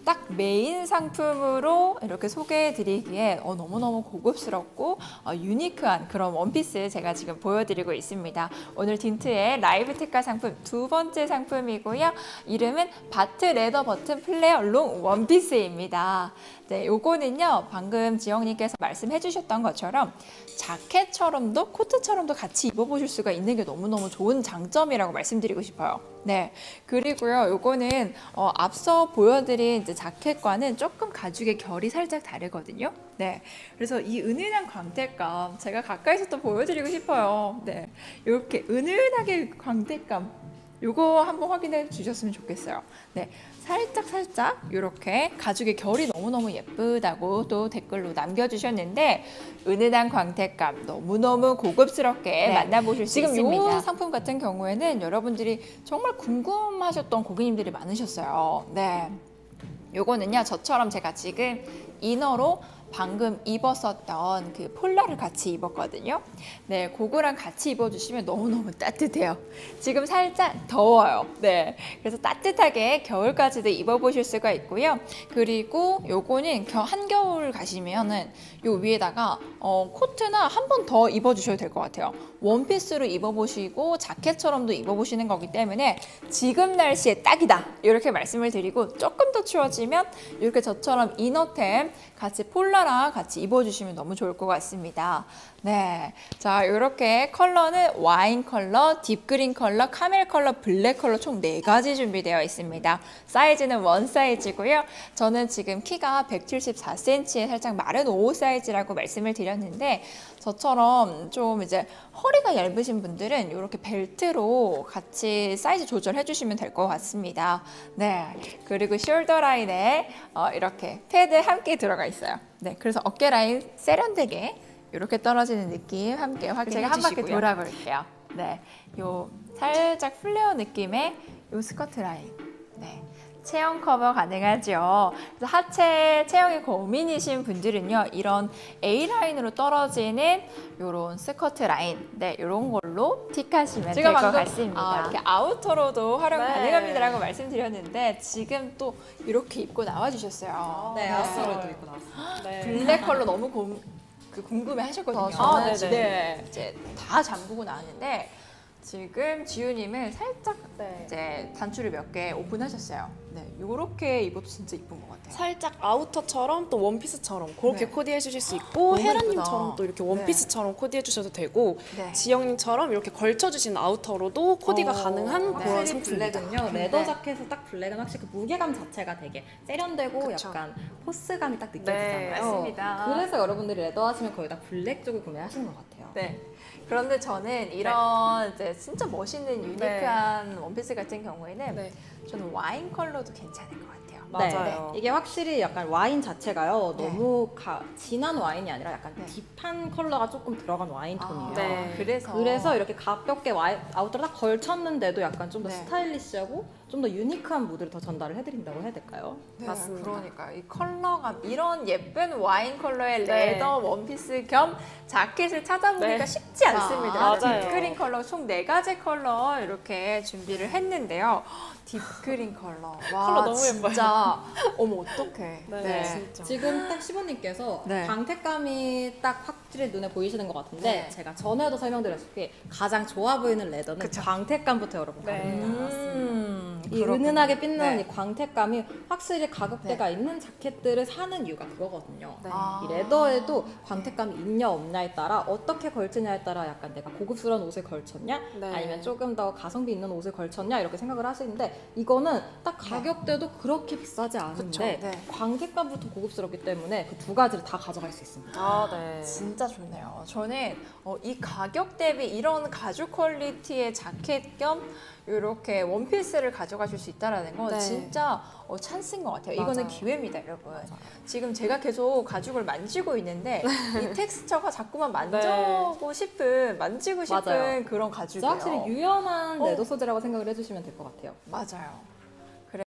딱 메인 상품으로 이렇게 소개해드리기에 너무너무 고급스럽고 유니크한 그런 원피스 제가 지금 보여드리고 있습니다. 오늘 딘트의 라이브 특가 상품 두 번째 상품이고요. 이름은 바트 레더 버튼 플레어 롱 원피스입니다. 네, 요거는요 방금 지영님께서 말씀해 주셨던 것처럼 자켓처럼도 코트처럼도 같이 입어보실 수가 있는 게 너무너무 좋은 장점이라고 말씀드리고 싶어요. 네, 그리고요 요거는 앞서 보여드린 이제 자켓과는 조금 가죽의 결이 살짝 다르거든요. 네, 그래서 이 은은한 광택감 제가 가까이서 또 보여드리고 싶어요. 네, 이렇게 은은하게 광택감 요거 한번 확인해 주셨으면 좋겠어요. 네, 살짝 이렇게 가죽의 결이 너무너무 예쁘다고 또 댓글로 남겨주셨는데 은은한 광택감 너무너무 고급스럽게 만나보실 수 있습니다. 지금 이 상품 같은 경우에는 여러분들이 정말 궁금하셨던 고객님들이 많으셨어요. 네, 요거는요 저처럼 제가 지금 이너로 방금 입었었던 그 폴라를 같이 입었거든요. 네, 그거랑 같이 입어주시면 너무너무 따뜻해요. 지금 살짝 더워요. 네, 그래서 따뜻하게 겨울까지도 입어보실 수가 있고요. 그리고 요거는 한겨울 가시면은 요 위에다가 코트나 한 번 더 입어주셔도 될 것 같아요. 원피스로 입어보시고 자켓처럼도 입어보시는 거기 때문에 지금 날씨에 딱이다 이렇게 말씀을 드리고 조금 더 추워지면 이렇게 저처럼 이너템 같이 폴라랑 같이 입어주시면 너무 좋을 것 같습니다. 네, 자 이렇게 컬러는 와인 컬러, 딥그린 컬러, 카멜 컬러, 블랙 컬러 총 4가지 준비되어 있습니다. 사이즈는 원 사이즈고요. 저는 지금 키가 174cm에 살짝 마른 5 사이즈라고 말씀을 드렸는데 저처럼 좀 이제 허리가 얇으신 분들은 이렇게 벨트로 같이 사이즈 조절해 주시면 될 것 같습니다. 네, 그리고 숄더 라인에 이렇게 패드 함께 들어가 있어요. 네, 그래서 어깨 라인 세련되게 이렇게 떨어지는 느낌 함께 확인해 주시고요. 제가 한 바퀴 돌아볼게요. 네, 요 살짝 플레어 느낌의 요 스커트 라인. 네. 체형 커버 가능하죠. 그래서 하체 체형이 고민이신 분들은요, 이런 A라인으로 떨어지는 이런 스커트 라인, 네, 이런 걸로 틱하시면 될 것 같습니다. 이렇게 아우터로도 활용 가능합니다라고 말씀드렸는데 지금 또 이렇게 입고 나와주셨어요. 네, 아우터로도 입고 나왔어요. 네. 블랙 컬러 너무 궁금해 하셨거든요. 네, 이제 다 잠그고 나왔는데 지금 지우님은 살짝 이제 단추를 몇 개 오픈하셨어요. 네, 요렇게 입어도 진짜 이쁜 것 같아요. 살짝 아우터처럼 또 원피스처럼 그렇게 코디해 주실 수 있고 헤라님처럼 또 이렇게 원피스처럼 코디해 주셔도 되고 지영님처럼 이렇게 걸쳐주신 아우터로도 코디가 가능한 그런 상품입니다. 블랙은요, 레더 자켓에서 딱 블랙은 확실히 그 무게감 자체가 되게 세련되고 약간 포스감이 딱 느껴지잖아요. 맞습니다. 그래서 여러분들이 레더 하시면 거의 다 블랙 쪽을 구매하시는 것 같아요. 네. 그런데 저는 이런 이제 진짜 멋있는 유니크한 원피스 같은 경우에는 저는 와인 컬러도 괜찮을 것 같아요. 맞아요. 네. 이게 확실히 약간 와인 자체가요. 너무 진한 와인이 아니라 약간 딥한 컬러가 조금 들어간 와인 톤이에요. 그래서 이렇게 가볍게 아우터를 딱 걸쳤는데도 약간 좀 더 스타일리시하고 좀 더 유니크한 무드를 더 전달을 해드린다고 해야 될까요? 네, 맞습니다. 그러니까 이 컬러감, 이런 예쁜 와인 컬러의 레더 원피스 겸 자켓을 찾아보기가 쉽지 않습니다. 딥그린 컬러 총 4가지 컬러 이렇게 준비를 했는데요. 딥그린 컬러. 와, 컬러 너무 진짜 어머 어떡해. 진짜. 지금 딱 시보님께서 광택감이 딱 확실히 눈에 보이시는 것 같은데 제가 전에도 설명드렸듯이 가장 좋아 보이는 레더는 광택감부터 여러분 가능해요. 이 은은하게 빛나는 이 광택감이 확실히 가격대가 있는 자켓들을 사는 이유가 그거거든요. 이 레더에도 광택감이 있냐 없냐에 따라 어떻게 걸치냐에 따라 약간 내가 고급스러운 옷을 걸쳤냐 아니면 조금 더 가성비 있는 옷을 걸쳤냐 이렇게 생각을 하시는데 이거는 딱 가격대도 그렇게 비싸지 않은데 광택감부터 고급스럽기 때문에 그 두 가지를 다 가져갈 수 있습니다. 진짜 좋네요. 저는 이 가격 대비 이런 가죽 퀄리티의 자켓 겸 이렇게 원피스를 가져가실 수 있다는 건 진짜 찬스인 것 같아요. 이거는 기회입니다, 여러분. 지금 제가 계속 가죽을 만지고 있는데 이 텍스처가 자꾸만 만지고 싶은 그런 가죽이에요. 확실히 유연한 레더 소재라고 생각을 해주시면 될 것 같아요. 맞아요.